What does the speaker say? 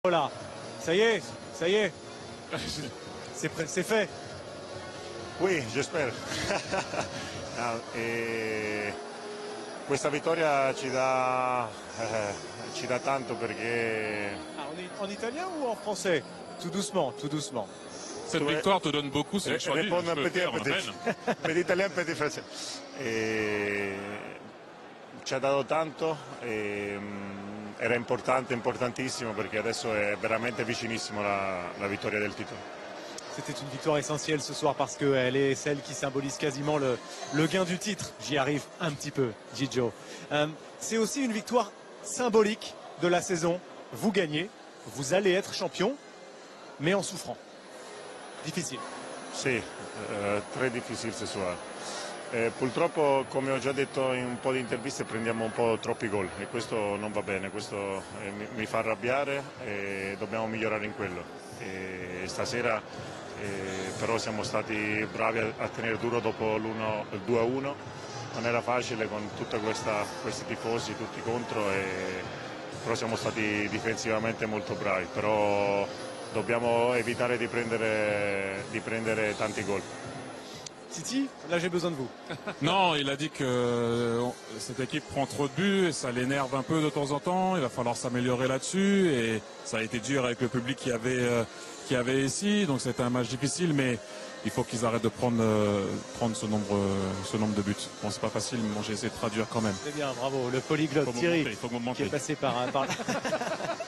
Voilà, ça y est, c'est fait. Oui, j'espère. Questa vittoria ci dà tanto perché Ah, en italien ou en français? Tout doucement, tout doucement. Cette victoire te donne beaucoup, c'est le choix du répondre un je peux petit, faire, un petit, Raphaël. petit italien, petit français. Ci ha dato tanto, era importante, importantissimo perché adesso è veramente vicinissimo la vittoria del titolo. C'était une victoire essentielle ce soir parce qu'elle est celle qui symbolise quasiment le gain du titre. J'y arrive un petit peu, Gigio. C'est aussi une victoire symbolique de la saison. Vous gagnez, vous allez être champion, mais en souffrant. Difficile. Sì, très difficile ce soir. Purtroppo, come ho già detto in un po' di interviste, prendiamo un po' troppi gol e questo non va bene, questo mi fa arrabbiare e dobbiamo migliorare in quello. E stasera però siamo stati bravi a tenere duro dopo il 2-1, non era facile con tutti questi tifosi tutti contro, però siamo stati difensivamente molto bravi, però dobbiamo evitare di prendere tanti gol. Titi, là j'ai besoin de vous. Non, il a dit que cette équipe prend trop de buts et ça l'énerve un peu de temps en temps. Il va falloir s'améliorer là-dessus et ça a été dur avec le public qui avait ici. Donc c'était un match difficile, mais il faut qu'ils arrêtent de prendre ce nombre de buts. Bon, c'est pas facile, mais bon, j'ai essayé de traduire quand même. C'est bien, bravo. Le polyglotte Thierry, Il faut me qui est passé par